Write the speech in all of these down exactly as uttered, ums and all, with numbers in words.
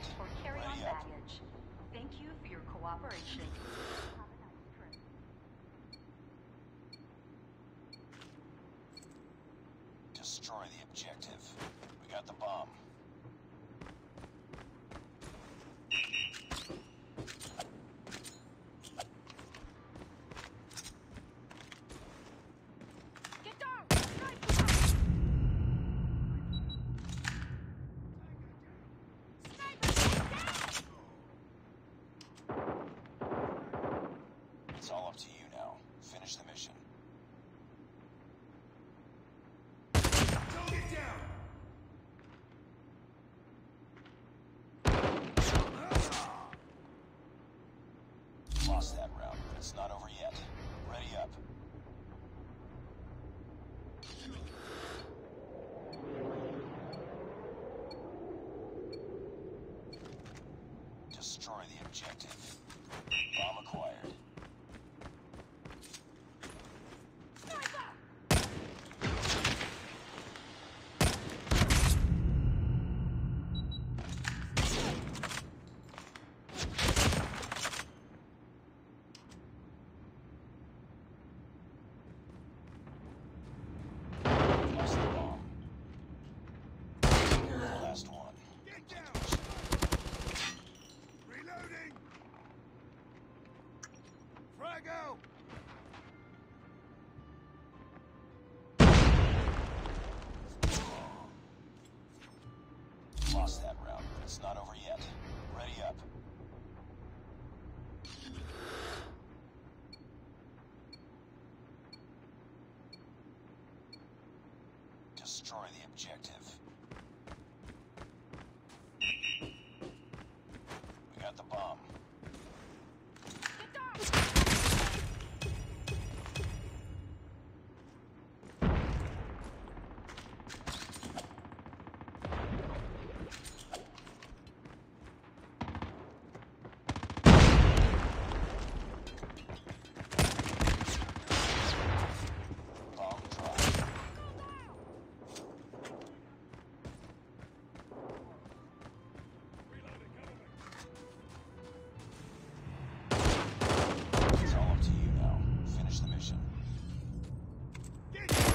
yet. or carry-on Ready up. baggage. Thank you for your cooperation. Have a nice trip. Destroy the objective. We got the bomb. Get down! Sniper! It's all up to you now. Finish the mission. Get down! Lost that round, but it's not over yet. Ready up. Destroy the objective. Bomb acquired. Lost the bomb. Last one. Get down! Reloading! Frag out! Lost that round, but it's not over yet. Ready up. Destroy the objective. We got the bomb. Get down! Bomb dropped. It's all up to you now. Finish the mission. Get down!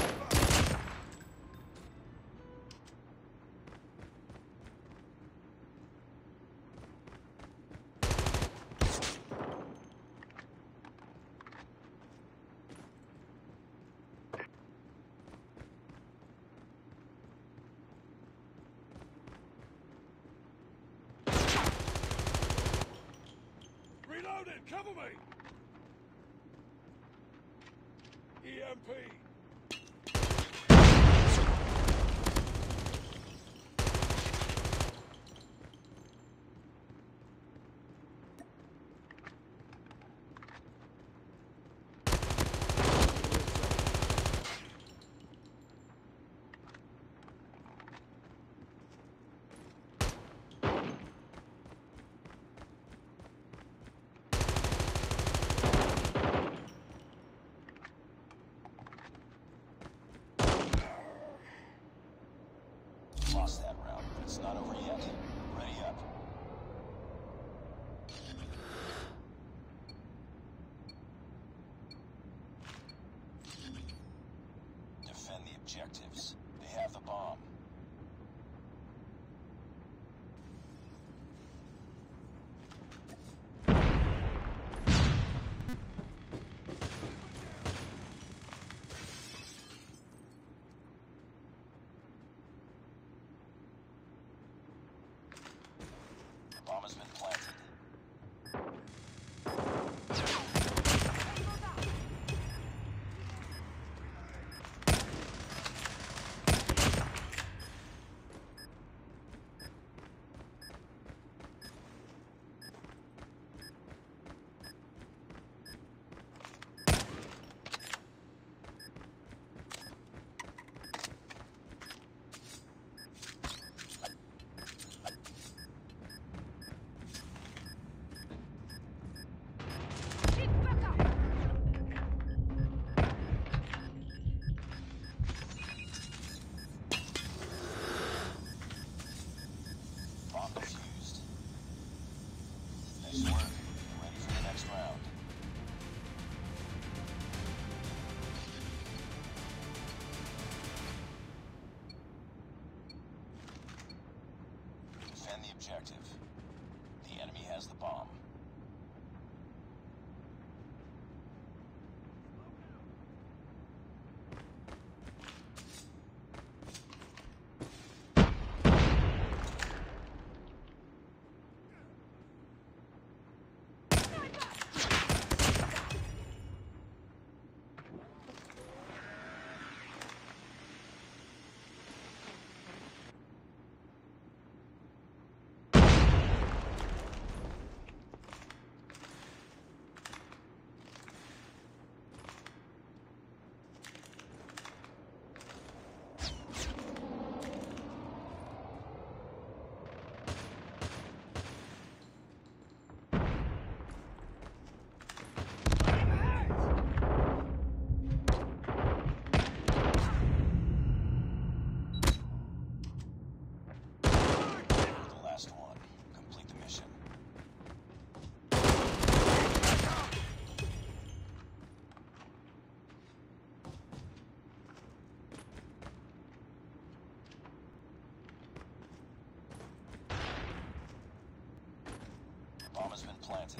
Reloading! Cover me! E M P! Lost that round, but it's not over yet. Ready up. Defend the objectives. They have the bomb. The bomb has been planted. Find the objective. The enemy has the bomb. Bomb has been planted.